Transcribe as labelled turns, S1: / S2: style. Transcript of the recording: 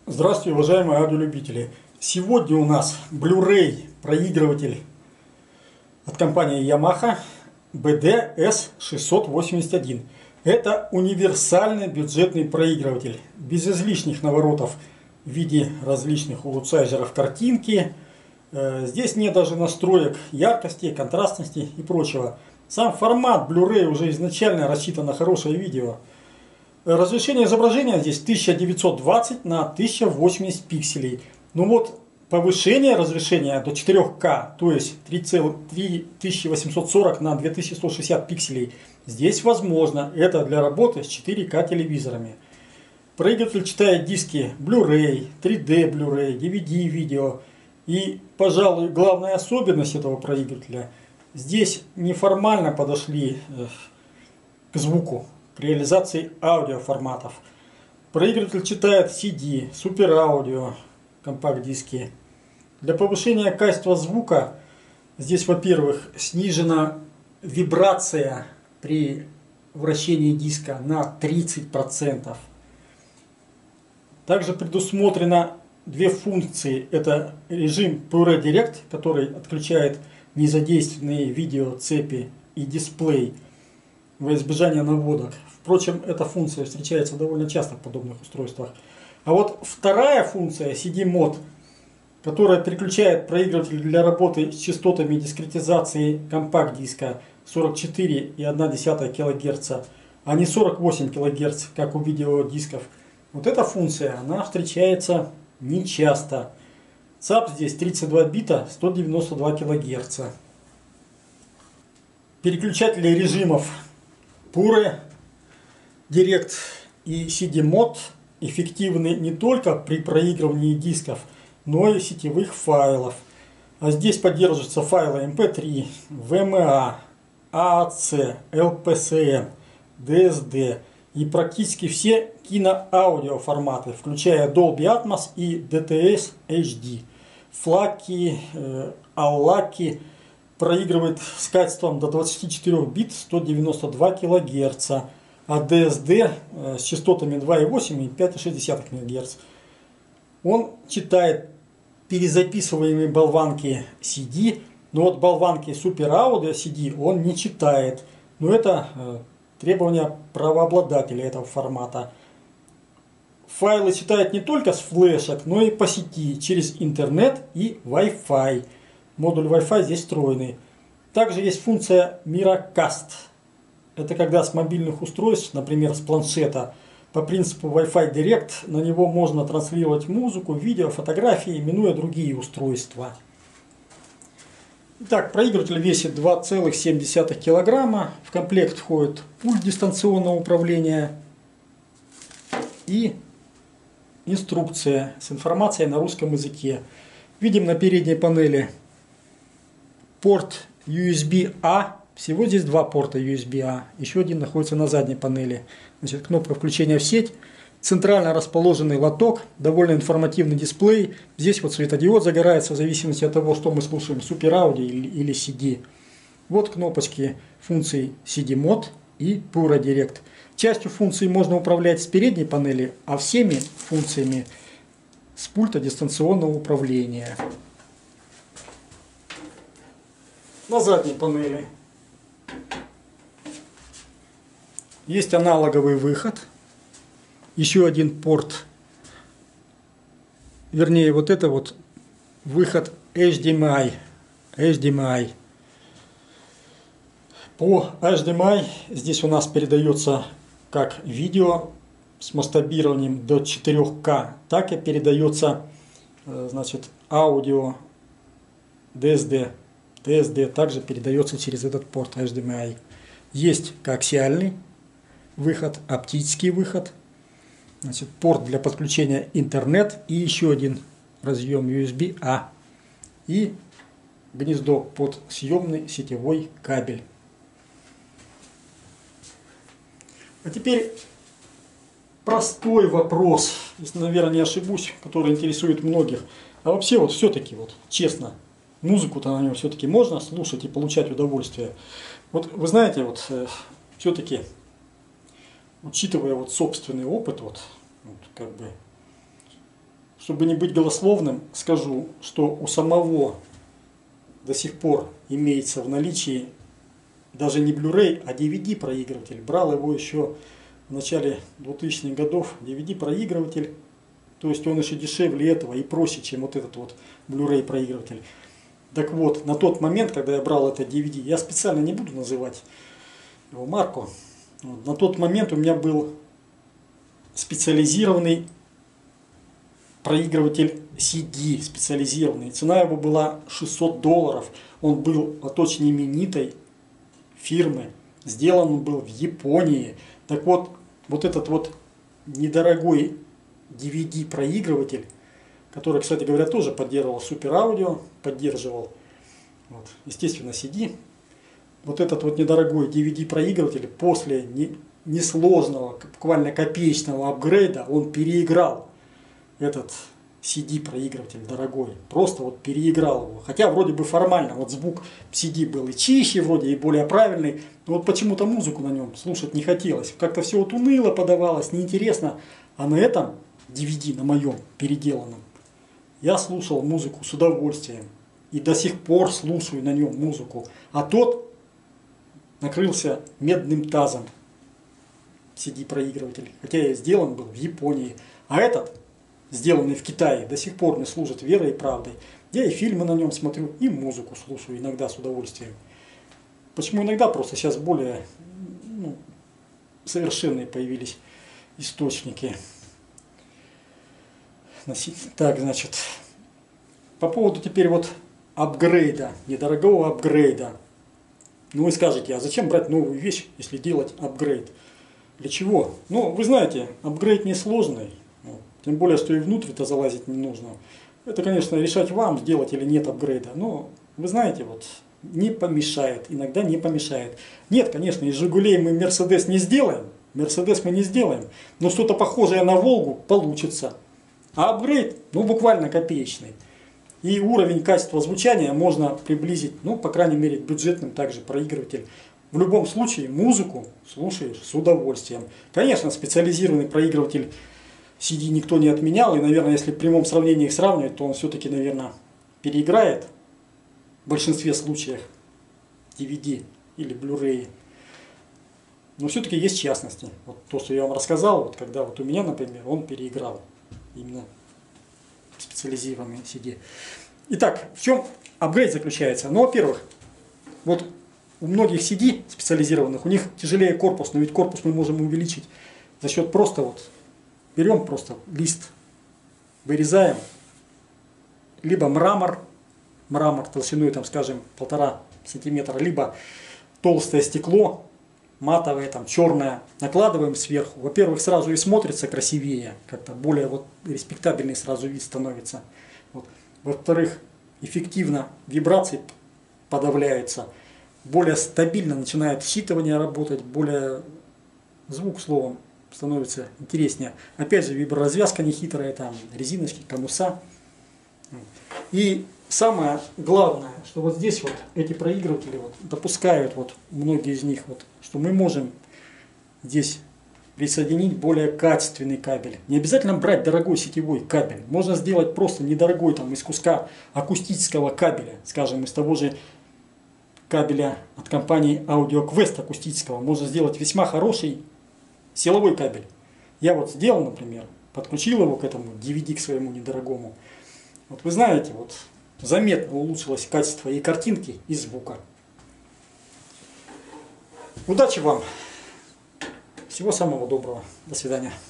S1: Здравствуйте, уважаемые аудиолюбители! Сегодня у нас Blu-ray проигрыватель от компании Yamaha BD-S681. Это универсальный бюджетный проигрыватель, без излишних наворотов в виде различных улучшайзеров картинки. Здесь нет даже настроек яркости, контрастности и прочего. Сам формат Blu-ray уже изначально рассчитан на хорошее видео. Разрешение изображения здесь 1920 на 1080 пикселей. Ну вот повышение разрешения до 4К, то есть 3840 на 2160 пикселей, здесь возможно. Это для работы с 4К телевизорами. Проигрыватель читает диски Blu-ray, 3D Blu-ray, DVD видео. И, пожалуй, главная особенность этого проигрывателя, здесь неформально подошли к звуку. К реализации аудиоформатов. Проигрыватель читает CD, супер аудио, компакт-диски. Для повышения качества звука здесь, во-первых, снижена вибрация при вращении диска на 30%. Также предусмотрено две функции. Это режим Pure Direct, который отключает незадействованные видеоцепи и дисплей во избежание наводок. Впрочем, эта функция встречается довольно часто в подобных устройствах. А вот вторая функция CD-Mod, которая переключает проигрыватель для работы с частотами дискретизации компакт-диска 44,1 кГц, а не 48 кГц, как у видеодисков. Вот эта функция, она встречается нечасто. ЦАП здесь 32 бита, 192 кГц. Переключатели режимов Pure Direct и CD-Mod эффективны не только при проигрывании дисков, но и сетевых файлов. А здесь поддерживаются файлы MP3, VMA, AAC, LPCM, DSD и практически все киноаудиоформаты, включая Dolby Atmos и DTS HD. FLAC, ALAC проигрывает с качеством до 24 бит 192 кГц, а DSD с частотами 2,8 и 5,6 МГц. Он читает перезаписываемые болванки CD, но вот болванки Super Audio CD он не читает. Но это требование правообладателя этого формата. Файлы читает не только с флешек, но и по сети через интернет и Wi-Fi. Модуль Wi-Fi здесь встроенный. Также есть функция Miracast. Это когда с мобильных устройств, например, с планшета, по принципу Wi-Fi Direct, на него можно транслировать музыку, видео, фотографии, минуя другие устройства. Итак, проигрыватель весит 2,7 кг. В комплект входит пульт дистанционного управления и инструкция с информацией на русском языке. Видим на передней панели порт USB-A. Всего здесь два порта USB-A. Еще один находится на задней панели. Значит, кнопка включения в сеть. Центрально расположенный лоток. Довольно информативный дисплей. Здесь вот светодиод загорается в зависимости от того, что мы слушаем. Super Audio или CD. Вот кнопочки функций CD-Mod и Pure Direct. Частью функций можно управлять с передней панели, а всеми функциями с пульта дистанционного управления. На задней панели есть аналоговый выход, еще один порт, вернее вот это вот выход HDMI. По HDMI здесь у нас передается как видео с масштабированием до 4К, так и передается, значит, аудио DSD. DSD также передается через этот порт HDMI. Есть коаксиальный выход, оптический выход, значит, порт для подключения интернет и еще один разъем USB-A и гнездо под съемный сетевой кабель. А теперь простой вопрос, если, наверное, не ошибусь, который интересует многих. А вообще вот все-таки вот честно, музыку-то на нем все-таки можно слушать и получать удовольствие. Вот вы знаете, вот все-таки, учитывая вот собственный опыт, вот как бы чтобы не быть голословным, скажу, что у самого до сих пор имеется в наличии даже не Blu-ray, а DVD проигрыватель. Брал его еще в начале 2000-х годов, DVD проигрыватель. То есть он еще дешевле этого и проще, чем вот этот вот Blu-ray проигрыватель. Так вот, на тот момент, когда я брал это DVD, я специально не буду называть его марку. Вот, на тот момент у меня был специализированный проигрыватель CD, специализированный. Цена его была $600. Он был от очень именитой фирмы. Сделан он был в Японии. Так вот, вот этот вот недорогой DVD проигрыватель, который, кстати говоря, тоже поддерживал Super Audio, поддерживал, вот, естественно, CD. Вот этот вот недорогой DVD проигрыватель после несложного, буквально копеечного апгрейда, он переиграл этот CD проигрыватель дорогой. Просто вот переиграл его. Хотя вроде бы формально, вот звук CD был и чище вроде, и более правильный. Но вот почему-то музыку на нем слушать не хотелось. Как-то все вот уныло подавалось, неинтересно. А на этом DVD, на моем переделанном, я слушал музыку с удовольствием. И до сих пор слушаю на нем музыку. А тот накрылся медным тазом. CD-проигрыватель. Хотя и сделан был в Японии. А этот, сделанный в Китае, до сих пор мне служит верой и правдой. Я и фильмы на нем смотрю, и музыку слушаю иногда с удовольствием. Почему иногда? Просто сейчас более совершенные появились источники. Так, значит, по поводу теперь вот апгрейда, недорогого апгрейда. Ну вы скажете, а зачем брать новую вещь, если делать апгрейд? Для чего? Ну, вы знаете, апгрейд несложный. Тем более, что и внутрь-то залазить не нужно. Это, конечно, решать вам, сделать или нет апгрейда. Но, вы знаете, вот, не помешает. Иногда не помешает. Нет, конечно, из Жигулей мы Мерседес не сделаем. Мерседес мы не сделаем. Но что-то похожее на Волгу получится. А апгрейд, ну, буквально копеечный. И уровень качества звучания можно приблизить, ну, по крайней мере, к бюджетным также проигрывателям. В любом случае, музыку слушаешь с удовольствием. Конечно, специализированный проигрыватель CD никто не отменял. И, наверное, если в прямом сравнении их сравнивать, то он все-таки, наверное, переиграет в большинстве случаев DVD или Blu-ray. Но все-таки есть частности. Вот то, что я вам рассказал, вот когда вот у меня, например, он переиграл именно специализированный CD. Итак, в чем апгрейд заключается? Ну, во-первых, вот у многих CD специализированных, у них тяжелее корпус, но ведь корпус мы можем увеличить за счет просто вот, берем просто лист, вырезаем, либо мрамор толщиной, там, скажем, 1,5 сантиметра, либо толстое стекло, матовое, там, черное, накладываем сверху. Во-первых, сразу и смотрится красивее, как-то более вот респектабельный сразу вид становится. Вот. Во-вторых, эффективно вибрации подавляются. Более стабильно начинает считывание работать, более звук, словом, становится интереснее. Опять же, виброразвязка нехитрая, там резиночки, конуса. И самое главное, что вот здесь вот эти проигрыватели вот допускают, вот многие из них, вот, что мы можем здесь присоединить более качественный кабель. Не обязательно брать дорогой сетевой кабель. Можно сделать просто недорогой, там, из куска акустического кабеля, скажем, из того же кабеля от компании AudioQuest акустического. Можно сделать весьма хороший силовой кабель. Я вот сделал, например, подключил его к этому DVD, к своему недорогому. Вот вы знаете, вот заметно улучшилось качество и картинки, и звука. Удачи вам! Всего самого доброго. До свидания.